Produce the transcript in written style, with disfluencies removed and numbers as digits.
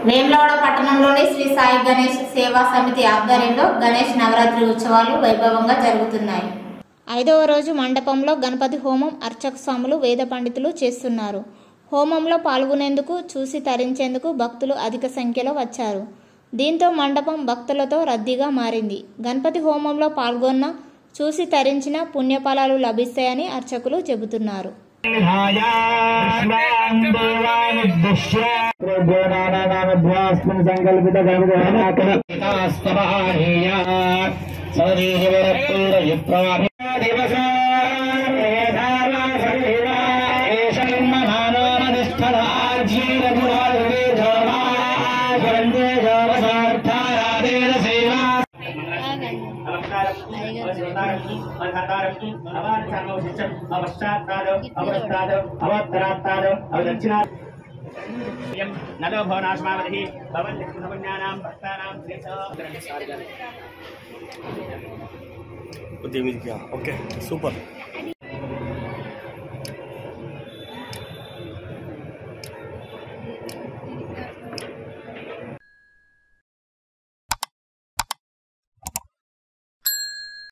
వేములవాడ పట్టణంలోని శ్రీ సాయి గణేష్ సేవా సమితి ఆధ్వర్యంలో గణేష్ నవరాత్రి ఉత్సవాలు వైభవంగా జరుగుతున్నాయి. 5వ రోజు మండపంలో గణపతి హోమం అర్చక స్వాములు వేద పండితులు చేస్తున్నారు. హోమంలో పాల్గొనేందుకు చూసి తరించేందుకు భక్తులు అధిక సంఖ్యలో వచ్చారు. దీంతో మండపం భక్తులతో రద్దీగా మారింది. గణపతి హోమంలో పాల్గొన్న చూసి తరించిన పుణ్యఫలాలు లభిస్తాయని అర్చకులు చెబుతున్నారు. Okay super.